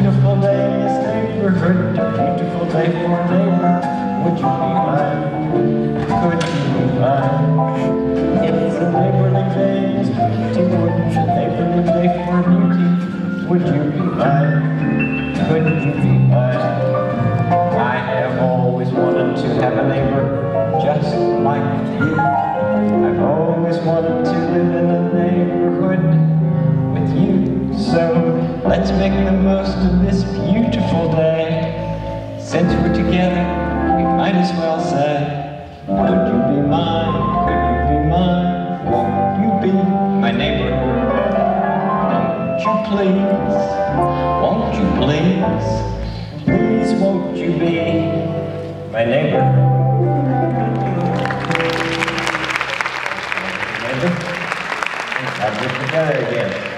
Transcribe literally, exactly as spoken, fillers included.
beautiful day in this neighborhood, a beautiful day for a neighbor. Would you be mine? Could you be mine? It's a neighborly day, it's beauty wood, a neighborly day for beauty. Would you be mine? Could you be mine? I have always wanted to have a neighbor just like you. I've always wanted to live in a neighborhood with you. So let's make the most of this beautiful day. Since we're together, we might as well say, would you be mine? Could you be mine? Won't you be my neighbor? Won't you please? Won't you please? Please won't you be my neighbor? Neighbor? Let's have this together again.